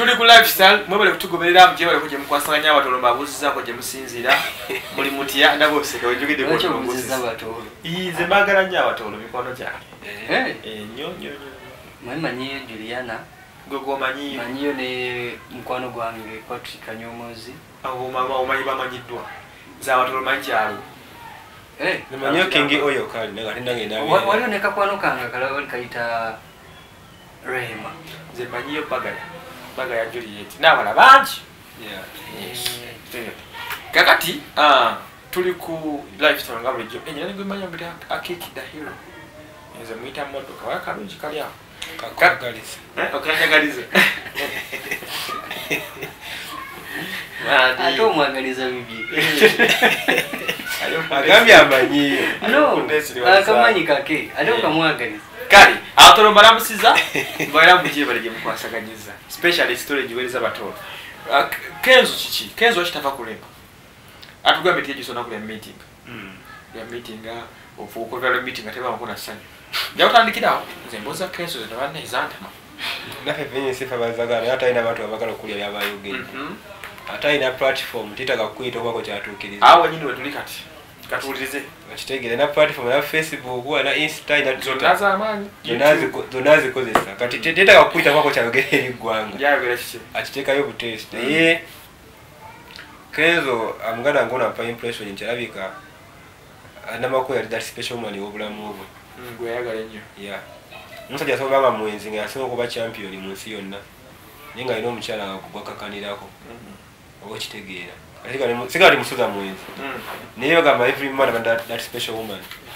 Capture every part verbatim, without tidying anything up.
tuli ku lifestyle mwebale kutugoberera mje bale kuje mukwasanganya abatolo mabuzza ko je musinzira muri mutya ndabo biseka wenjogede ko mabuzza abatolo ize magara nya abatolo mikono cyane eh eh nyo nyo nyo mmanyi Juliana gogo manyi manyiyo ne mkwano gwange Patrick Kanyomozi abo mama omanyi bamanyidwa za abatolo manjalo eh manyiyo kingi oyo kali nga tindange nawe wali ne kakwano kanga kala wali kaita Rehema ze manyiyo bagaya bagaya Juliet nabala banji yeah yes kakati ah tuli ku lifestyle ngabule jo enyana ngo manya mbita akiki da hero nze muita moto kwa kalunji kali aho kakagaliza eh okanyagaliza ato mwagaliza bibi agambye amanyiyo no akamanyi kake ato kamwagaliza kali atoro baramusiza bara mujye barije mukwasaganyiza special storage weliza batoro kenzo chichi kenzo ashitava kulemba atugambye tiye jisona kule meeting mm ya meeting ofuko vale meeting ateba makona sana jautandikiraho zemboza kenzo zitabana izantama nafe venye sifa bazagana hata ina watu abakala kulia bya bayoge mhm hata ina platform titaka kuita kwako chatukiriza awo nyini wetulikati katulirize bachitegere na platform ya Facebook wa na Insta ina zonaza amani zonazi zonazi kozesa kati titaka kuita kwako chayoge ligwanga yagera chiche achiteka yo butest eh Kenzo amgana ngona pa impression ntirabika anamako ya that special man obulamu obwo ngwe yagala nnyo yeah musajja so baba mwenzi nga asinga kuba champion munsi yonna ninga ino omukyala gwakakanirako obo kitegeera alika ni sigali musuza mwenzi niye bagamba every man that, that special woman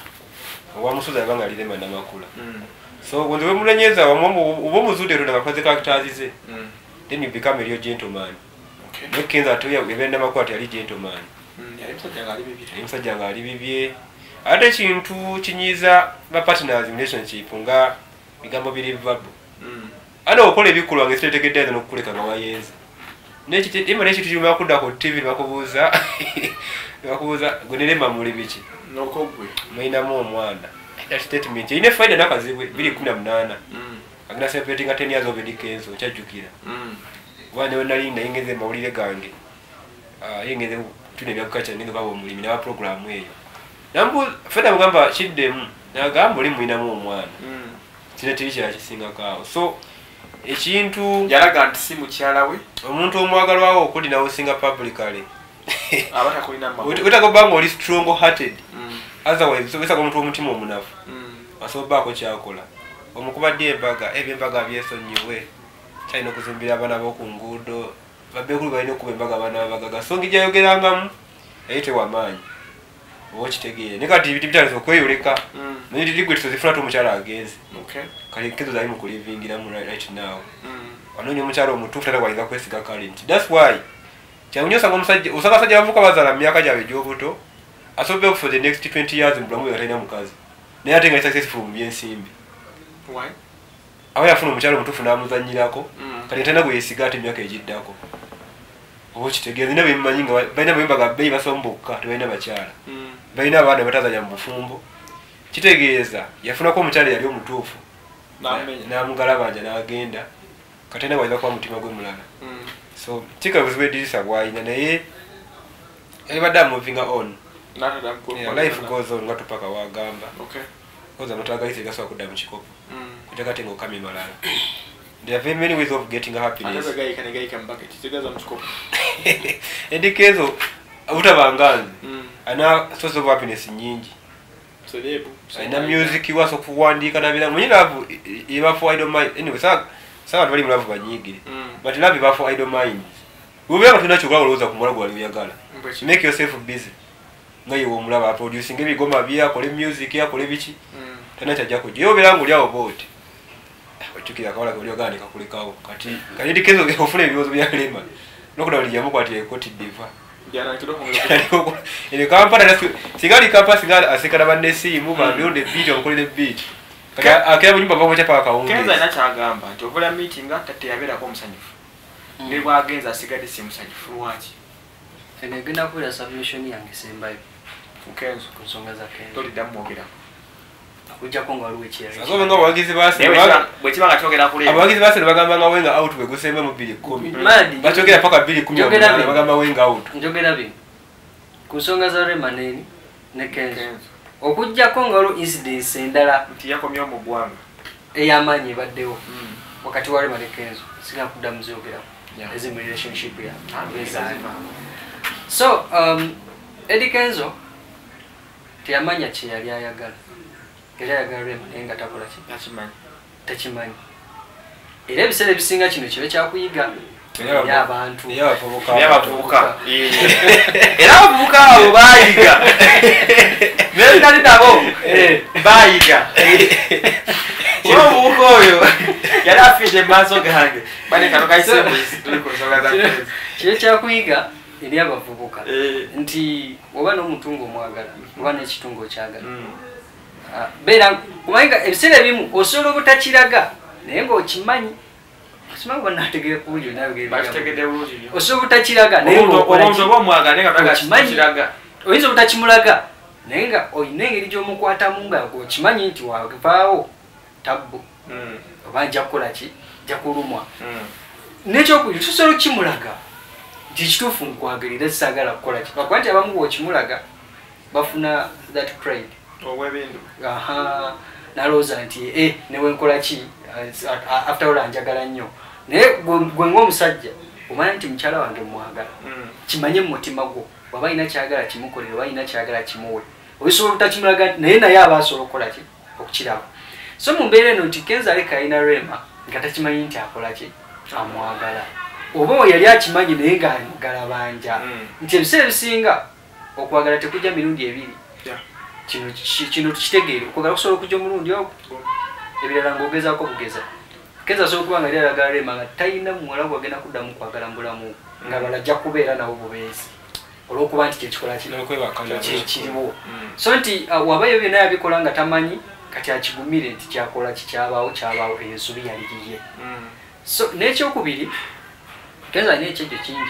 owa musuza yabanga alirema namakula so gonze we mulenyeza wamu obo muzude ronda kakoze characters ze then you become a real gentleman. Okay. Kenza atuya ebenda makwati ali gentleman. Mm, yali msajja ali bibye. Yali msajja ali bibye. Ate kintu kinyiza ba partners relationship nga bigambo biri verbal. Mm. Ana okole bikulu wange sitetegedde no kuleka nga wayenza. Nechi imane kitu kyuma kudda ku T V bakubuza. Bakubuza gonelema muri biki. Nokogwe. Maina mu omwana. That statement ine faida nakazibwe biri kumi na munana. Mm. Agna separating ten years of education chajukira. Mm. Wane onali na ingeze mawulire gange. Ah ingeze tune byakacha ninga babo mulimi na program eyo. Nambu feda mugamba shiddemu nagamba oli muina mu omwana. Mm. Kine ticha kisinga kawo. So ekintu yalaga nti si mukyala we omuntu omwagalwawo okuli nawo singa publicly. Abata kulina mama. Utakobanga oli strong hearted. Mm. Otherwise so besa komuntu omutima omunafu. Mm. Asoba ko kyakola. Omukubadde embaga ebyembaga byesonyiwe cyane kuzimbira abana bo ku ngudo babekulu balina okuba embaga abana abagaga so ngija yogerangamu eyite wamanyi obo kitegere ne kati biti bitalizo kweyoleka ne ndi ligwe tuzifuna tu mukyala ageze okay kali kezo zali mu kulivingira mu right now wanonye mukyala omutufu tata kwaliza kwesiga current that's why kyanyosa ngomusajja usanga sajja bavuka bazala myaka jabe jobuto asobe for the next twenty years mbulamu yatayina mukazi ne yatenga successful mu byensimbi. Why? Aho yafuna omukyalo mutufu namuzanyirako kali tena gwe yesigate myaka ejiddako obo kitegeze ne bimmanyi nga balina bembaga beyi basomboka tebalina bakyala balina abaana batazanya mu bufumbo kitegeeza yafunako omukyala yali omutuufu namugalabanja n'agenda katena wayiza kuba mutima gwe mulala so kika buzibu edirisa bwayina naye ebadde moving on life goes on nga tupaka wagamba koza matagaize gasobola kudda mu kikopo kutaka tengo kami malala. There are very many ways of getting happiness. Another guy can guy can bucket. It doesn't scope. Endikezo utabangazi. Ana source of happiness nyingi. So debu. Ina music waso kuwandika na bila mwenye love iba for idle mind. Anyway, sawa sawa bali mulavu banyigire. But love iba for idle mind. Ubeka tunachukula uloza kumwala gwa liyagala. Make yourself busy. Ngaye wo mulaba producing ebigoma bya kole music ya kole bichi. Tana chajako jiyo bilangu lyao bote. Tukira kawala kulyo gani kakulikawo kati kalidi kezo gefune ebiwozo bya lema nokuda oli jamu kwati ekoti diva jana kidogo ngolo ile kampana na sigali kapa sigali asikana banesi mu ba bionde video nkolile beat kati akaya mu nyumba bako chapa akaunge kenza ina chagamba nti okola meeting atate yabera ko musanyifu ne bwagenza asigade si musanyifu wachi ene gina kula submission yange sembayo ukenzo kusonga za kenzo toli damu ogera kujjako nga waliwo ekirala asobe nga abawagizi b'Arsenal bwe kiba nga kyogera kuli abawagizi b'Arsenal bagamba nga wenga out bwe gusembe mu bbiri kkumi Madi bakyogera paka bbiri kkumi bagamba wenga out njogera bino ku nsonga za Rema ne ne Kenzo okujjako nga waliwo incidents endala nti yakomye mu ggwanga ey'amaanyi ebaddewo wakati wa Rema ne Kenzo sigenda kuddamu ziyogeramu ezi mu relationship ya so um, Eddie Kenzo teyamanya kye yali ayagala era ayagala Rema naye nga takola ki takimanyi takimanyi era ebiseera ebisinga kino kibe kyakuyiga y'abantu y'abavubuka era abavubuka abo baayiga nali nabo baayiga kuba omuvubuka oyo yali afidde mu maaso gange bane kano kayisembu tuli ku nsonga za kibe kyakuyiga eri abavubuka nti oba n'omuntu ng'omwagala oba n'ekitu ng'okyagala beera kumanyika ebiseera ebimu osobola obutakiraga naye ng'okimanyi okimanyi oba naategeera bulungi bakitegedde bulungi osobola obutakiraga naye omuntu oba omwagala naye nga tagakiraga oyinza obutakimulaga naye nga olina engeri gy'omukwatamu nga okimanyi nti wavaawo tabbu oba nja kukola ki nja kulumwa n'ekyokubiri tusobola okukimulaga nti kituufu nkwagalira saagala kukola ki lwakuba nti abamu bw'okimulaga bafuna that pride obwebindu aha nalowooza nti e newe nkola ki after all anjagala nnyo naye gwe ng'omusajja omanya nti mukyala wange mwagala kimanye mu mutima gwo waba alina kyagala kimukolere oba alina kyagala kimuwe obisobola obutakimulaga naye naye aba asobola okukola ki okukiraba so mu mbeera eno nti Kenzo aleka alina Rema nga takimanyi nti akola ki amwagala oba yali akimanyi naye ngaagala banja nti ebiseera ebisinga okwagala tekujja mirundi ebiri kino kino tukitegeere okwagala kusobola okujja omulundi ogwo ebirala ng'ogezaako bugeza Kenzo asobola okuba nga yali ayagala Rema nga talina muwala gwagenda kuddamu kwagala mbulamu nga lwala ajja kubeera nawo bubeezi olw'okuba nti kyekikola kiriwo so nti wabayo byonna yabikola nga tamanyi kati akigumire nti kyakola kikyabaawo kyabaawo ensobi yali yiye so n'ekyokubiri Kenzo alina ekyejjo kingi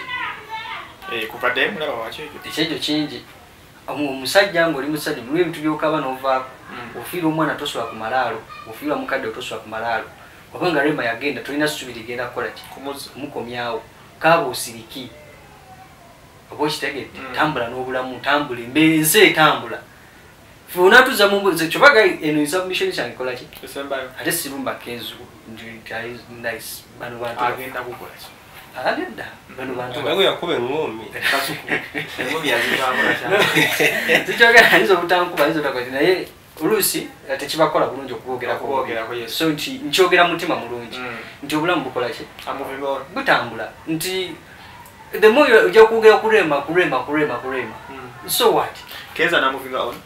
ekyejjo kingi omusajja ng'oli musajja mulimu ebintu by'okaba n'ovaako ofiira omwana tosobola ku malaalo ofiira mukadde otosobola ku malaalo oba nga Rema yagenda tolina ssubi ligenda kukola ki kumukomyawo kaaba osiriki oba okitegedde tambula n'obulamu tambula embeera ensi etambula fe onatuza mu mbuzi kyobaga eno insubmission kyange kola ki ate sirumba Kenzo nice bano bantu agenda kukola ki agenda bano bantu Abago yakuba engumi engumi yazitambula cyane zikyogera ayinza obutankuba ayinza otakwati naye oluusi tekibakola bulungi okubogerako so nti nkyogera mutima mulungi nti obulamu bukola ki butambula nti the more ojja kwogera kurema kurema kurema kurema so what Kenzo na moving on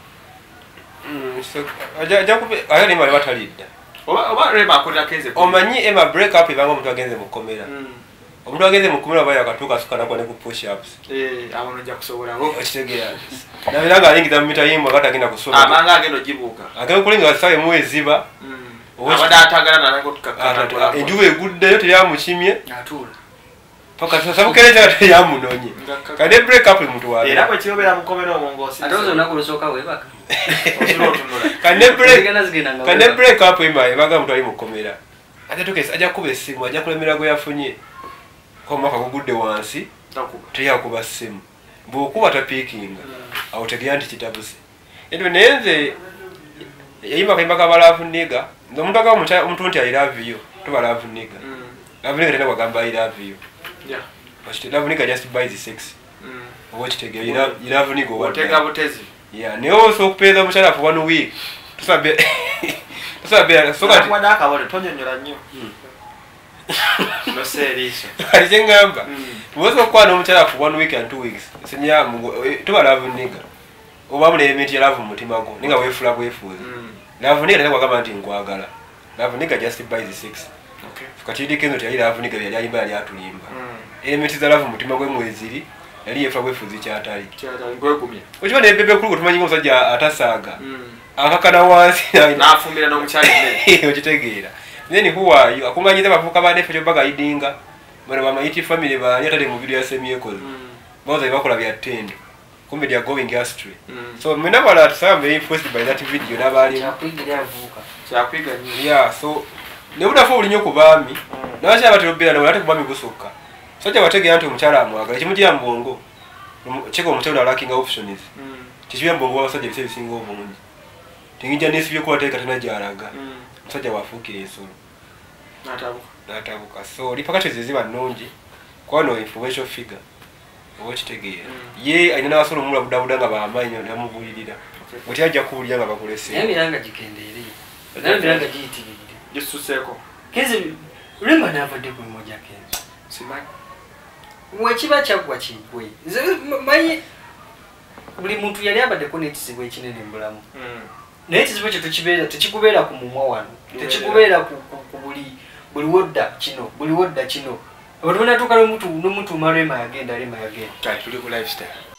ajja kube ayo ni mali batalidda oba Rema akolera Kenzo omanyi ema break up ibanga omuntu agenze mu komera omuntu agenze mu komera baya katuka sukana kwa ne ku push ups eh abono nja kusobola ngo okitegera na biranga alingiza mu mita yimwe kata agenda kusobola amanga agendo jibuka agenda kulinga sawe muweziba abada atagala na ngo tukakata enjuwe eguddeyo teryamukimye atula paka sabukereza teryamunonye kade break up muntu wali era bwe kiyobera mu komera omongosi atozo nakulosoka webaka kane break kane break up ima ebaga muntu ali mu komera ate tukese ajja kuba esimu ajja kulemera go yafunye ko maka kugudde wansi teya kuba simu bwokuba tapikinga awo tegera nti kitabuse endo nenze yayima kaimbaka balavu niga ndo muntu akamu omuntu nti I love you to balavu niga love niga tena kwagamba I love you yeah but love niga just buy the sex watch tegera you love you love niga what tega butezi yeah ne also kupeza mushara for one week tusabe tusabe soka kwa daka wale tonyonyola nnyo no serious ali ngamba wozo kwa no muchara for one week and two weeks sinya to love niga oba mule emiti love mutima go ninga wefula bwefuza love niga kwa kama nti nkwagala love niga just buy the six okay fakati Kenzo tya love niga yali ayimba yali atulimba emiti za love mutima gwe mweziri yali yefula bwefuzi kyatali kyatali gwe kumye okibone bebe kulu tumanyi musajja atasaga akakana wansi nafumbira no muchali ne okitegeera then who are you akumanyiza bavuka bane fe baga idinga bano bamayiti family bali atale mu video ya semiekozi boza bakola bya tendo comedy are going astray. Mm. So me never that some very influenced by that video nabali. Yeah, so ne budafa ulinyo kubami. Nabacha abatobera nabo ate kubami gusoka. So kya batege anti omukyala amwagala kimujira mbongo. Cheko omukyala lacking options. Mm. Kichibya mbongo abasajja bise bisinga obungi. Tingija nesibye ko ateka tena jaraga. Mm. Musajja wafuke esolo. Natabuka. Natabuka. So lipakati ziziba nnungi. Kwano influential figure. Okitegera. Mm. Ye alina abasolo mula budabuda nga bamanyi namubulirira. Muti ajja kuwulira nga bakulese. Naye miranga gikendeere. Naye miranga giyitirire. Gisuseko. Kenzi lemba navadde ku mmoja Kenzi. Simanyi. Wekiba kyagwa kigwe. Nze manyi buli muntu yali abaddeko n'ekizibu ekinene mu bulamu. Mm. Naye ekizibu ekyo tekibeera tekikubeera ku mumwa wano. Tekikubeera ku, ku, ku buli buli wodda kino buli wodda kino. Abantu banatuuka n'omuntu n'omuntu malema yagenda lema yagenda. Kati tuli ku lifestyle.